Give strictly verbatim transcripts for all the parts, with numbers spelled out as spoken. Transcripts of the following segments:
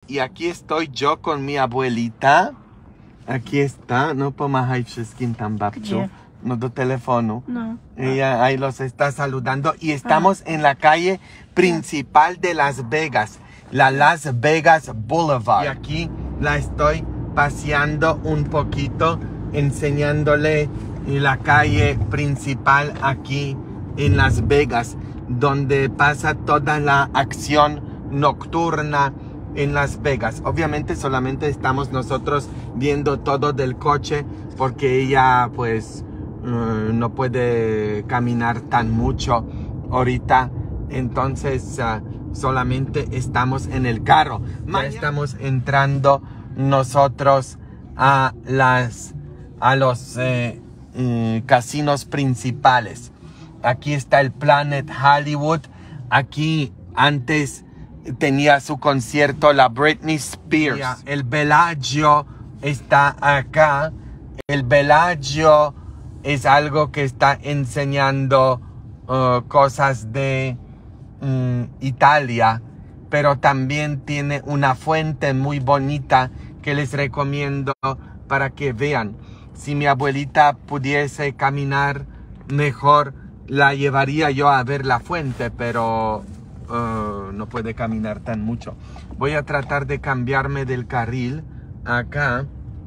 y aquí estoy yo con mi abuelita. Aquí está, no pomahaj wszystkim tam babciu. No do teléfono. No. Ella ahí los está saludando y estamos en la calle principal de Las Vegas, la Las Vegas Boulevard. Y aquí la estoy paseando un poquito, enseñándole la calle principal aquí en Las Vegas, donde pasa toda la acción nocturna en Las Vegas. Obviamente solamente estamos nosotros viendo todo del coche porque ella pues uh, no puede caminar tan mucho ahorita, entonces uh, solamente estamos en el carro. Ya estamos entrando nosotros a las a los eh, eh, casinos principales. Aquí está el Planet Hollywood. Aquí antes tenía su concierto la Britney Spears. El Bellagio está acá. El Bellagio es algo que está enseñando uh, cosas de um, Italia, pero también tiene una fuente muy bonita que les recomiendo para que vean. Si mi abuelita pudiese caminar mejor, la llevaría yo a ver la fuente, pero uh, no puede caminar tan mucho. Voy a tratar de cambiarme del carril acá.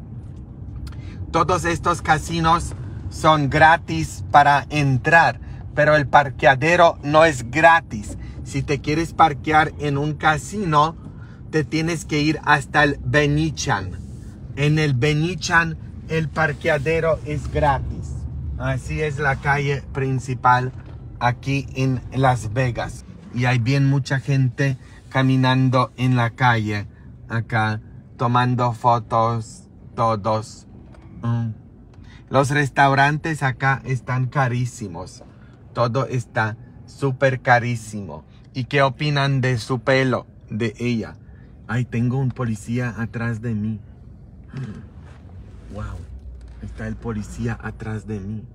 Todos estos casinos son gratis para entrar, pero el parqueadero no es gratis. Si te quieres parquear en un casino, te tienes que ir hasta el Venetian. En el Venetian el parqueadero es gratis. Así es la calle principal aquí en Las Vegas. Y hay bien mucha gente caminando en la calle acá, tomando fotos, todos. Mm. Los restaurantes acá están carísimos. Todo está súper carísimo. ¿Y qué opinan de su pelo? De ella. Ay, tengo un policía atrás de mí. Wow. Está el policía atrás de mí.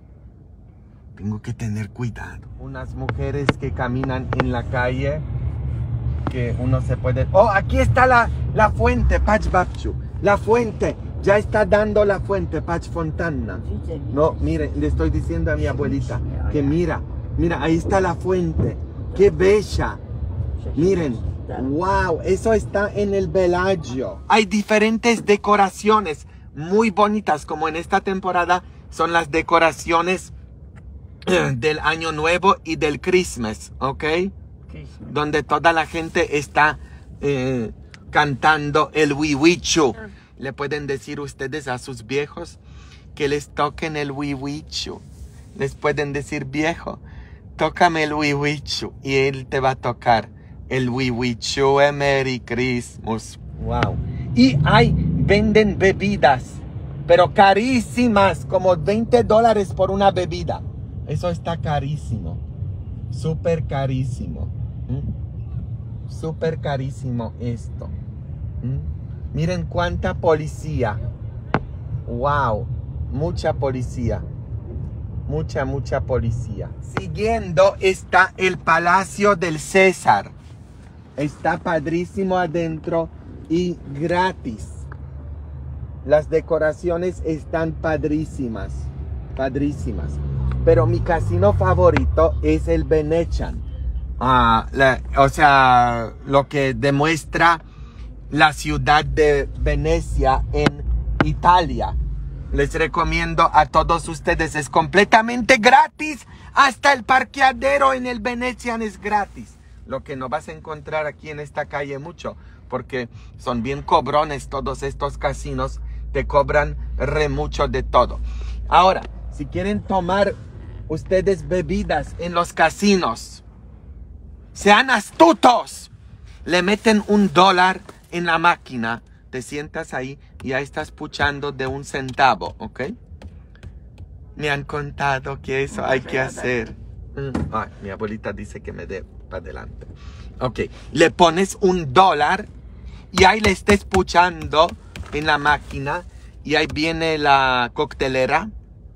Tengo que tener cuidado. Unas mujeres que caminan en la calle. Que uno se puede... Oh, aquí está la, la fuente, Pach Babchu. La fuente. Ya está dando la fuente, Pach Fontana. No, miren, le estoy diciendo a mi abuelita que mira, mira, ahí está la fuente. Qué bella. Miren. Wow, eso está en el Bellagio. Hay diferentes decoraciones muy bonitas, como en esta temporada son las decoraciones del Año Nuevo y del Christmas, ¿ok? Christmas. Donde toda la gente está eh, cantando el Wiwichu. Ah. Le pueden decir ustedes a sus viejos que les toquen el Wiwichu. Les pueden decir, viejo, tócame el Wiwichu, y él te va a tocar el Wiwichu, Merry Christmas. Wow. Y hay, venden bebidas, pero carísimas, como veinte dólares por una bebida. Eso está carísimo. Súper carísimo. ¿Mm? Súper carísimo esto. ¿Mm? Miren cuánta policía. Wow. Mucha policía. Mucha, mucha policía. Siguiendo está el Palacio del César. Está padrísimo adentro y gratis. Las decoraciones están padrísimas. Padrísimas. Pero mi casino favorito es el Venetian. Ah, la, o sea, lo que demuestra la ciudad de Venecia en Italia. Les recomiendo a todos ustedes. Es completamente gratis. Hasta el parqueadero en el Venetian es gratis. Lo que no vas a encontrar aquí en esta calle mucho, porque son bien cobrones todos estos casinos, te cobran re mucho de todo. Ahora, si quieren tomar ustedes bebidas en los casinos, sean astutos, le meten un dólar en la máquina, te sientas ahí y ahí estás puchando de un centavo, ¿ok? Me han contado que eso hay que hacer. Ay, mi abuelita dice que me dé para adelante. Ok, le pones un dólar y ahí le estés puchando en la máquina y ahí viene la coctelera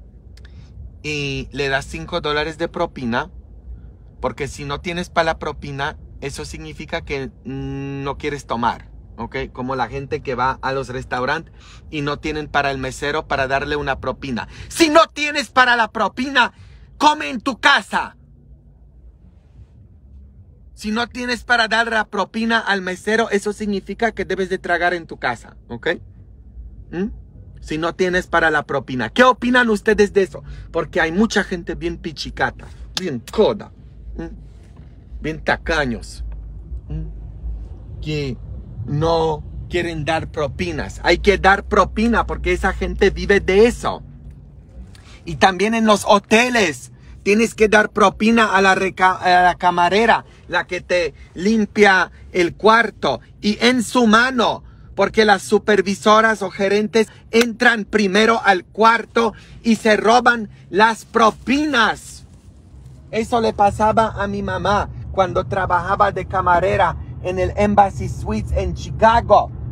y le das cinco dólares de propina, porque si no tienes para la propina, eso significa que no quieres tomar. ¿ok? Como la gente que va a los restaurantes y no tienen para el mesero para darle una propina. Si no tienes para la propina, come en tu casa. Si no tienes para dar la propina al mesero, eso significa que debes de tragar en tu casa, ¿ok? ¿Mm? Si no tienes para la propina. ¿Qué opinan ustedes de eso? Porque hay mucha gente bien pichicata, bien coda, ¿Mm? bien tacaños, ¿Mm? que no quieren dar propinas. Hay que dar propina porque esa gente vive de eso. Y también en los hoteles tienes que dar propina a la, a la camarera, la que te limpia el cuarto. Y en su mano, porque las supervisoras o gerentes entran primero al cuarto y se roban las propinas. Eso le pasaba a mi mamá cuando trabajaba de camarera en el Embassy Suites en Chicago.